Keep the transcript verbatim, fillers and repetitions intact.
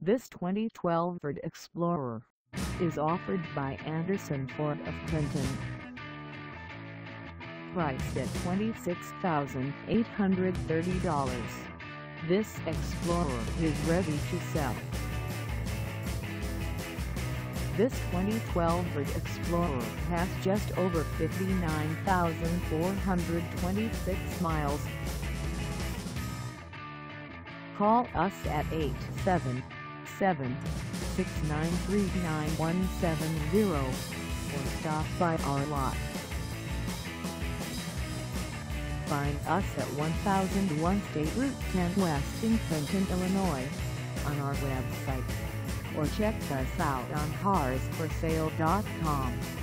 This twenty twelve Ford Explorer is offered by Anderson Ford of Clinton. Priced at twenty-six thousand eight hundred thirty dollars, this Explorer is ready to sell. This twenty twelve Ford Explorer has just over fifty-nine thousand four hundred twenty-six miles. Call us at eight seven seven, six nine three, nine one seven zero or stop by our lot. Find us at one thousand one State Route ten West in Clinton, Illinois, on our website, or check us out on cars for sale dot com.